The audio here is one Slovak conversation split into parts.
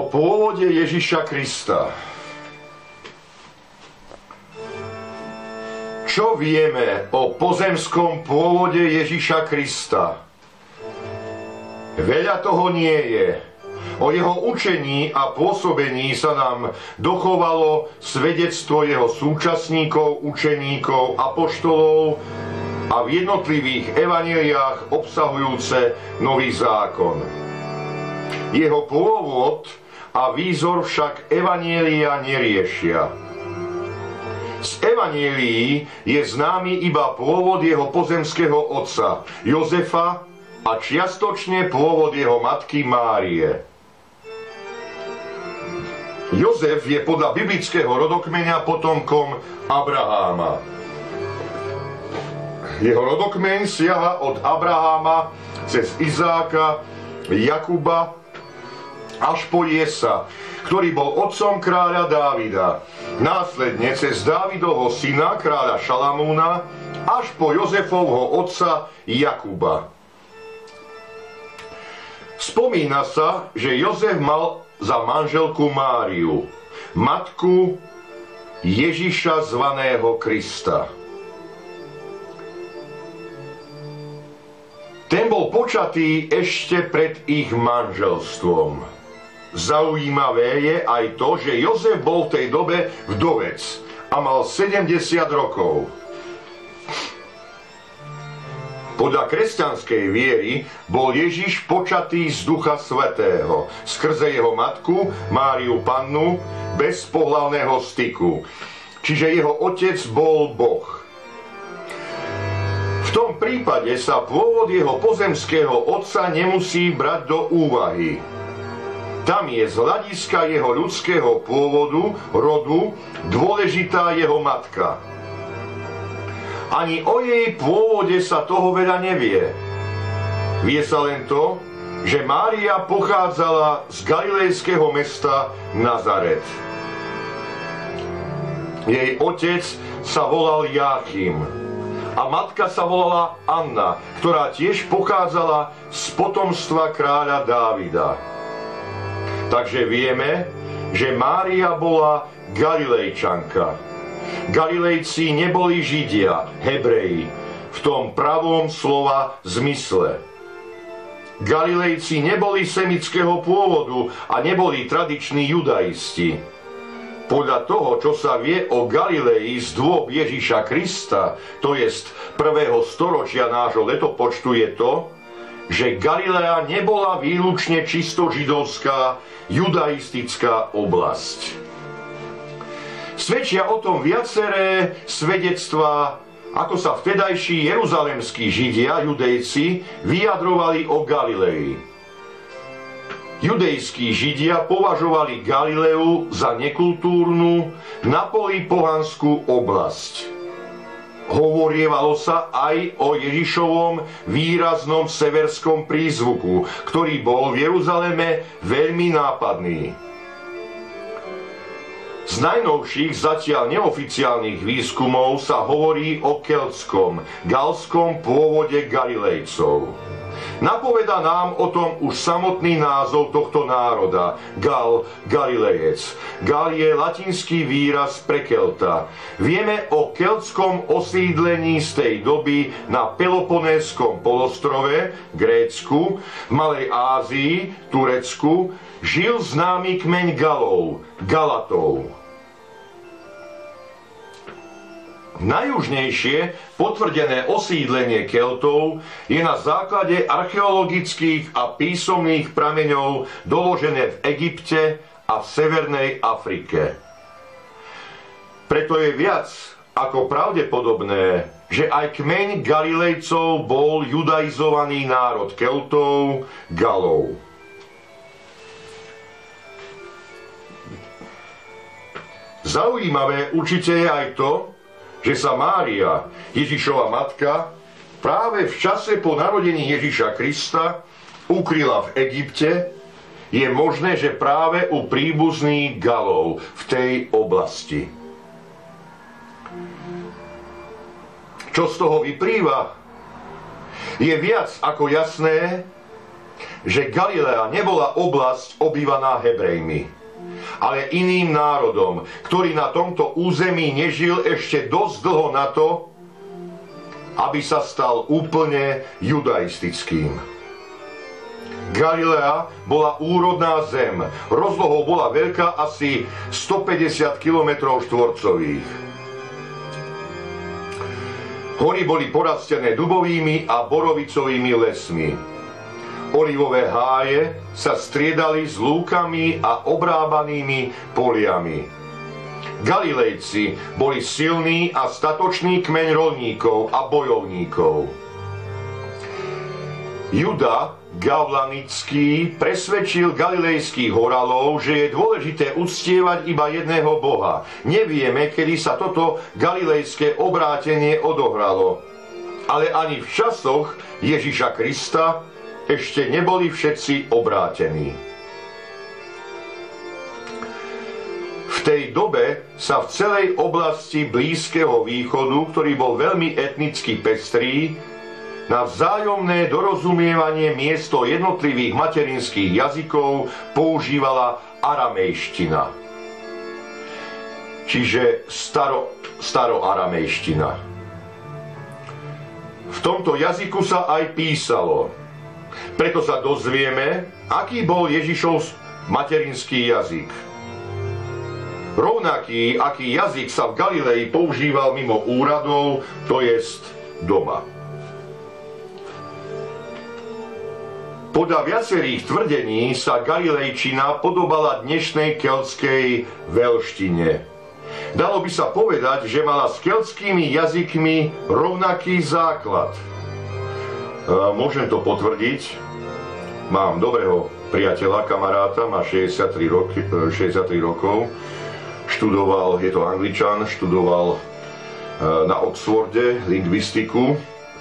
O pôvode Ježiša Krista. Čo vieme o pozemskom pôvode Ježiša Krista? Veľa toho nie je. O jeho učení a pôsobení sa nám dochovalo svedectvo jeho súčasníkov, učeníkov, apoštolov a v jednotlivých evanjeliách obsahujúce Nový zákon. Jeho pôvod a výzor však evanjelia neriešia. Z evanjelií je známy iba pôvod jeho pozemského otca Jozefa a čiastočne pôvod jeho matky Márie. Jozef je podľa biblického rodokmeňa potomkom Abraháma. Jeho rodokmeň siaha od Abraháma cez Izáka, Jakuba až po Jesa, ktorý bol otcom kráľa Dávida. Následne cez Dávidovho syna, kráľa Šalamúna, až po Jozefovho otca Jakuba. Spomína sa, že Jozef mal za manželku Máriu, matku Ježiša zvaného Krista. Ten bol počatý ešte pred ich manželstvom. Zaujímavé je aj to, že Jozef bol v tej dobe vdovec a mal 70 rokov. Podľa kresťanskej viery bol Ježiš počatý z Ducha Svätého skrze jeho matku Máriu Pannu bez pohlavného styku. Čiže jeho otec bol Boh. V tom prípade sa pôvod jeho pozemského otca nemusí brať do úvahy. Tam je z hľadiska jeho ľudského pôvodu, rodu, dôležitá jeho matka. Ani o jej pôvode sa toho veľa nevie. Vie sa len to, že Mária pochádzala z galilejského mesta Nazaret. Jej otec sa volal Jáchym a matka sa volala Anna, ktorá tiež pochádzala z potomstva kráľa Dávida. Takže vieme, že Mária bola Galilejčanka. Galilejci neboli Židia, Hebreji, v tom pravom slova zmysle. Galilejci neboli semického pôvodu a neboli tradiční judaisti. Podľa toho, čo sa vie o Galileji z dôb Ježiša Krista, to jest 1. storočia nášho letopočtu, je to, že Galilea nebola výlučne čisto židovská, judaistická oblasť. Svedčia o tom viaceré svedectvá, ako sa vtedajší jeruzalemskí Židia, judejci, vyjadrovali o Galilei. Judejskí Židia považovali Galileu za nekultúrnu, napoli pohanskú oblasť. Hovorievalo sa aj o Ježišovom výraznom severskom prízvuku, ktorý bol v Jeruzaleme veľmi nápadný. Z najnovších zatiaľ neoficiálnych výskumov sa hovorí o keltskom, galskom pôvode Galilejcov. Napovedá nám o tom už samotný názov tohto národa, Gal, Galilejec. Gal je latinský výraz pre Kelta. Vieme o keltskom osídlení z tej doby na Peloponéskom polostrove, Grécku, v Malej Ázii, Turecku, žil známy kmeň Galov, Galatov. Najjužnejšie potvrdené osídlenie Keltov je na základe archeologických a písomných prameňov doložené v Egypte a v Severnej Afrike. Preto je viac ako pravdepodobné, že aj kmeň Galilejcov bol judaizovaný národ Keltov, Galov. Zaujímavé určite je aj to, že sa Mária, Ježišova matka, práve v čase po narodení Ježiša Krista ukryla v Egypte. Je možné, že práve u príbuzných Galov v tej oblasti. Čo z toho vyplýva? Je viac ako jasné, že Galilea nebola oblasť obývaná Hebrejmi, ale iným národom, ktorý na tomto území nežil ešte dosť dlho na to, aby sa stal úplne judaistickým. Galilea bola úrodná zem, rozlohou bola veľká asi 150 km štvorcových. Hory boli porastené dubovými a borovicovými lesmi. Olivové háje sa striedali s lúkami a obrábanými poliami. Galilejci boli silný a statočný kmeň rolníkov a bojovníkov. Juda Gavlanický presvedčil galilejských horalov, že je dôležité uctievať iba jedného Boha. Nevieme, kedy sa toto galilejské obrátenie odohralo. Ale ani v časoch Ježiša Krista ešte neboli všetci obrátení. V tej dobe sa v celej oblasti Blízkeho východu, ktorý bol veľmi etnicky pestrý, na vzájomné dorozumievanie miesto jednotlivých materinských jazykov používala aramejština. Čiže staroaramejština. V tomto jazyku sa aj písalo. Preto sa dozvieme, aký bol Ježišov materinský jazyk. Rovnaký, aký jazyk sa v Galilei používal mimo úradov, to jest doma. Podľa viacerých tvrdení sa galilejčina podobala dnešnej keľtskej veľštine. Dalo by sa povedať, že mala s keľtskými jazykmi rovnaký základ. Môžem to potvrdiť. Mám dobrého priateľa, kamaráta, má 63 rokov. Študoval, je to Angličan, študoval na Oxforde lingvistiku.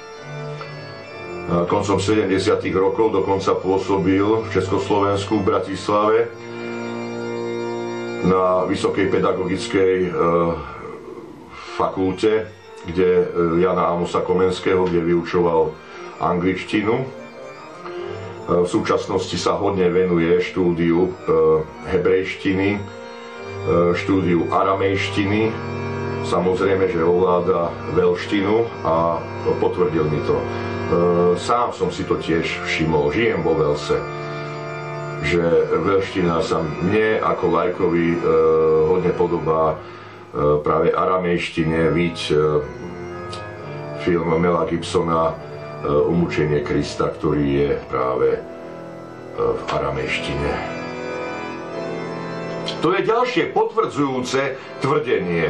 Koncom 70. rokov dokonca pôsobil v Československu v Bratislave na Vysokej pedagogickej fakulte, kde Jana Amosa Komenského, kde vyučoval angličtinu. V súčasnosti sa hodne venuje štúdiu hebrejštiny, štúdiu aramejštiny. Samozrejme, že ovláda veľštinu a potvrdil mi to. Sám som si to tiež všimol, žijem vo Velse, že veľština sa mne ako laikovi hodne podobá práve aramejštine. Viď film Mela Gibsona Umúčenie Krista, ktorý je práve v aramejštine. To je ďalšie potvrdzujúce tvrdenie.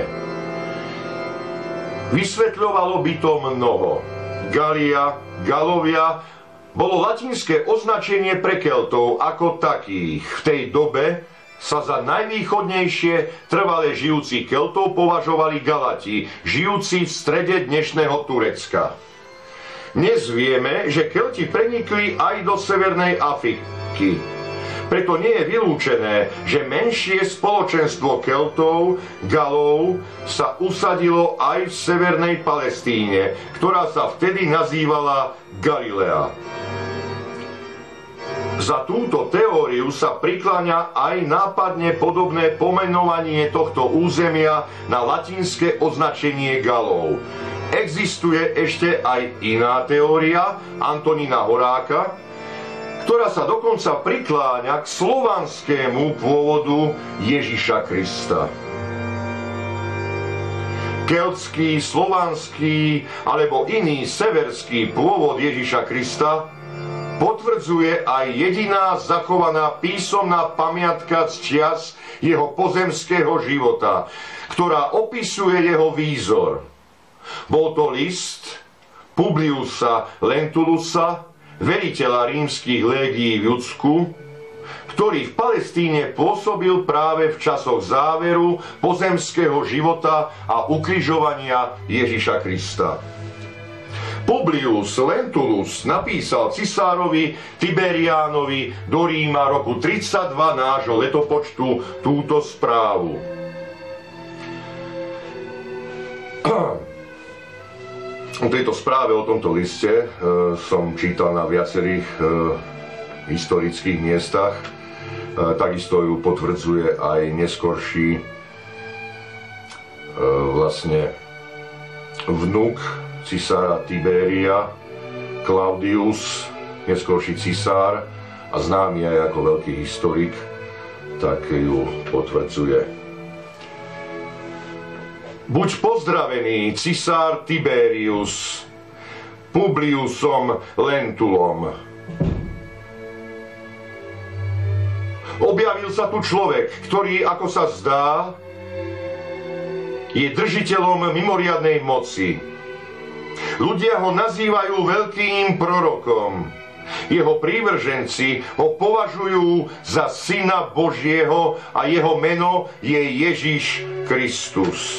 Vysvetľovalo by to mnoho. Galia, Galovia bolo latinské označenie pre Keltov ako takých. V tej dobe sa za najvýchodnejšie trvale žijúcich Keltov považovali Galati, žijúci v strede dnešného Turecka. Dnes vieme, že Kelti prenikli aj do Severnej Afriky. Preto nie je vylúčené, že menšie spoločenstvo Keltov, Galov, sa usadilo aj v Severnej Palestíne, ktorá sa vtedy nazývala Galilea. Za túto teóriu sa prikláňa aj nápadne podobné pomenovanie tohto územia na latinské označenie Galov. Existuje ešte aj iná teória Antonína Horáka, ktorá sa dokonca prikláňa k slovanskému pôvodu Ježiša Krista. Keltský, slovanský alebo iný severský pôvod Ježiša Krista potvrdzuje aj jediná zachovaná písomná pamiatka z čias jeho pozemského života, ktorá opisuje jeho výzor. Bol to list Publiusa Lentulusa, veliteľa rímskych légií v Judsku, ktorý v Palestíne pôsobil práve v časoch záveru pozemského života a ukrižovania Ježiša Krista. Publius Lentulus napísal cisárovi Tiberiánovi do Ríma roku 32 nášho letopočtu túto správu. O tejto správe, o tomto liste som čítal na viacerých historických miestach. Takisto ju potvrdzuje aj neskorší vlastne vnuk cisára Tiberia, Claudius, neskorší cisár a známy aj ako veľký historik, tak ju potvrdzuje. Buď pozdravený, cisár Tiberius, Publiusom Lentulom. Objavil sa tu človek, ktorý, ako sa zdá, je držiteľom mimoriadnej moci. Ľudia ho nazývajú veľkým prorokom. Jeho prívrženci ho považujú za syna Božieho a jeho meno je Ježiš Kristus.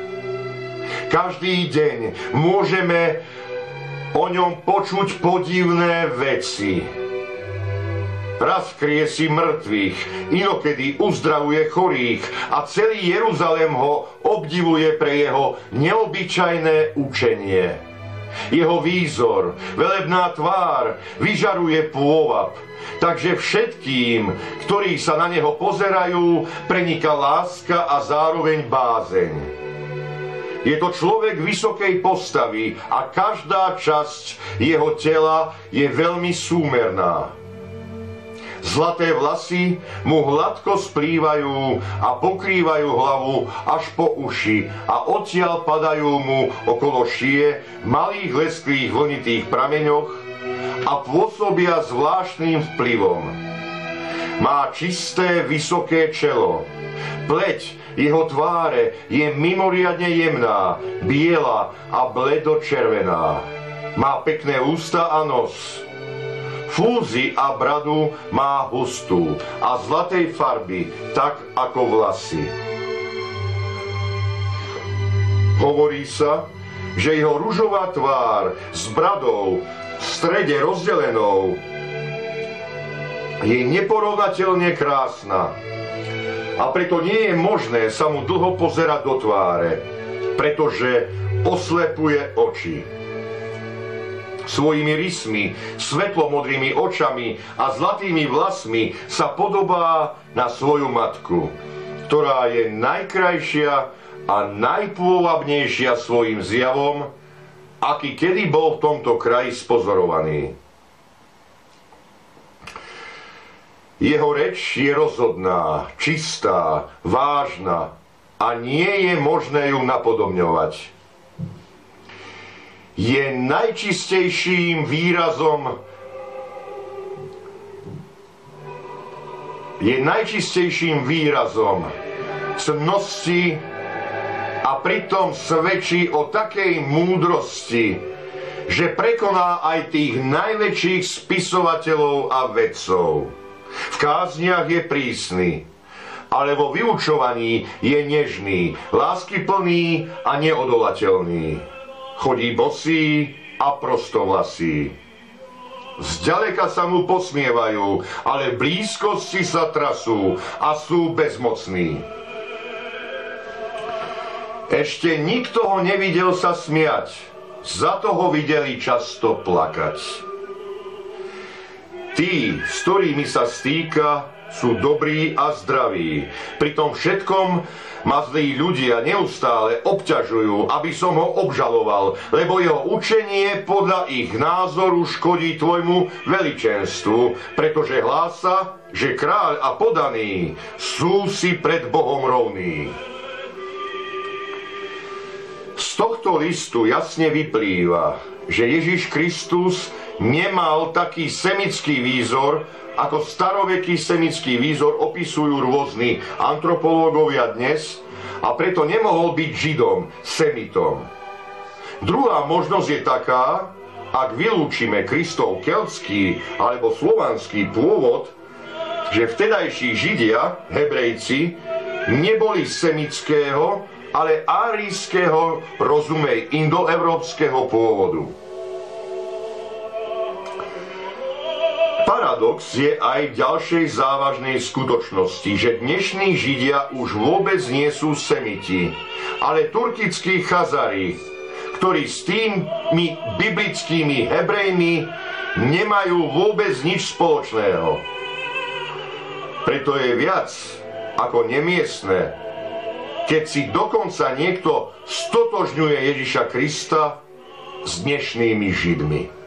Každý deň môžeme o ňom počuť podivné veci. Raz kriesi mŕtvych, inokedy uzdravuje chorých a celý Jeruzalém ho obdivuje pre jeho neobyčajné učenie. Jeho výzor, velebná tvár vyžaruje pôvab, takže všetkým, ktorí sa na neho pozerajú, preniká láska a zároveň bázeň. Je to človek vysokej postavy a každá časť jeho tela je veľmi súmerná. Zlaté vlasy mu hladko splývajú a pokrývajú hlavu až po uši a odtiaľ padajú mu okolo šie v malých lesklých vlnitých prameňoch a pôsobia zvláštnym vplyvom. Má čisté, vysoké čelo. Pleť jeho tváre je mimoriadne jemná, biela a bledočervená. Má pekné ústa a nos. Fúzy a bradu má hustú a zlatej farby, tak ako vlasy. Hovorí sa, že jeho ružová tvár s bradou v strede rozdelenou je neporovnateľne krásna. A preto nie je možné sa mu dlho pozerať do tváre, pretože oslepuje oči. Svojimi rysmi, svetlomodrými očami a zlatými vlasmi sa podobá na svoju matku, ktorá je najkrajšia a najpôvabnejšia svojim zjavom, aký kedy bol v tomto kraji spozorovaný. Jeho reč je rozhodná, čistá, vážna a nie je možné ju napodobňovať. Je najčistejším výrazom cnosti a pritom svedčí o takej múdrosti, že prekoná aj tých najväčších spisovateľov a vedcov. V kázniach je prísny, ale vo vyučovaní je nežný, láskyplný a neodolateľný. Chodí bosý a prostovlasý. Zďaleka sa mu posmievajú, ale v blízkosti sa trasú a sú bezmocní. Ešte nikto ho nevidel sa smiať, za to ho videli často plakať. Tí, s ktorými sa stýka, sú dobrí a zdraví. Pri tom všetkom ma zlí ľudia neustále obťažujú, aby som ho obžaloval, lebo jeho učenie podľa ich názoru škodí tvojmu veličenstvu, pretože hlása, že kráľ a podaný sú si pred Bohom rovní. Z tohto listu jasne vyplýva, že Ježiš Kristus nemal taký semický výzor, ako staroveký semický výzor opisujú rôzni antropológovia dnes, a preto nemohol byť Židom, semitom. Druhá možnosť je taká, ak vylúčime Kristov keltský alebo slovanský pôvod, že vtedajší Židia, Hebrejci, neboli semického, ale árijského, rozumej indoeurópskeho pôvodu. Paradox je aj v ďalšej závažnej skutočnosti, že dnešní Židia už vôbec nie sú semiti, ale turkickí Chazari, ktorí s tými biblickými Hebrejmi nemajú vôbec nič spoločného. Preto je viac ako nemiestne, keď si dokonca niekto stotožňuje Ježiša Krista s dnešnými Židmi.